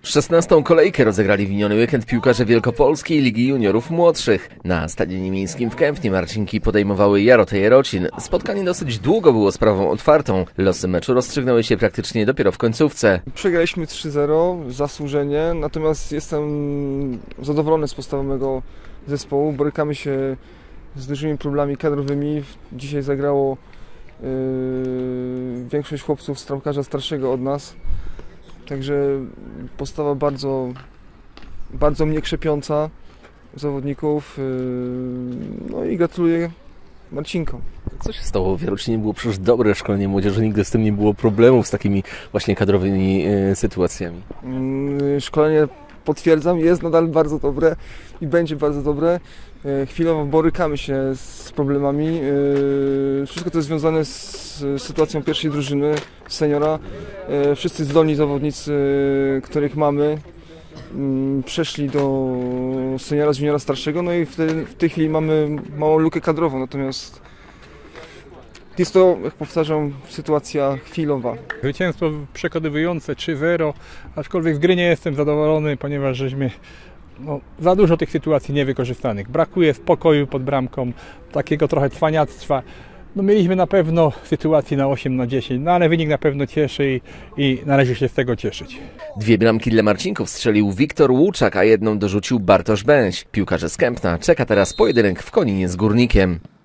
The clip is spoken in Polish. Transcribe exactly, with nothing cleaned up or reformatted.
szesnastą kolejkę rozegrali w miniony weekend piłkarze Wielkopolskiej Ligi Juniorów Młodszych. Na stadionie miejskim w Kępnie Marcinki podejmowały Jarotę Jarocin. Spotkanie dosyć długo było sprawą otwartą. Losy meczu rozstrzygnęły się praktycznie dopiero w końcówce. Przegraliśmy trzy zero, zasłużenie, natomiast jestem zadowolony z postawy mego zespołu. Borykamy się z dużymi problemami kadrowymi. Dzisiaj zagrało yy, większość chłopców z tramkarza starszego od nas. Także postawa bardzo, bardzo mnie krzepiąca zawodników. No i gratuluję Marcinkom. Co się stało w Jarocinie? Było przecież dobre szkolenie młodzieży, nigdy z tym nie było problemów, z takimi właśnie kadrowymi sytuacjami. Szkolenie, potwierdzam, jest nadal bardzo dobre i będzie bardzo dobre. Chwilowo borykamy się z problemami. Wszystko to jest związane z sytuacją pierwszej drużyny, seniora. Wszyscy zdolni zawodnicy, których mamy, przeszli do seniora z juniora starszego, no i w, te, w tej chwili mamy małą lukę kadrową, natomiast jest to, jak powtarzam, sytuacja chwilowa. Zwycięstwo przekonywujące trzy zero, aczkolwiek z gry nie jestem zadowolony, ponieważ żeśmy no, za dużo tych sytuacji niewykorzystanych. Brakuje spokoju pod bramką, takiego trochę cwaniactwa. No, mieliśmy na pewno sytuację na osiem na dziesięć, no ale wynik na pewno cieszy i, i należy się z tego cieszyć. Dwie bramki dla Marcinków strzelił Wiktor Łuczak, a jedną dorzucił Bartosz Bęś. Piłkarze z Kępna czeka teraz pojedynek w Koninie z Górnikiem.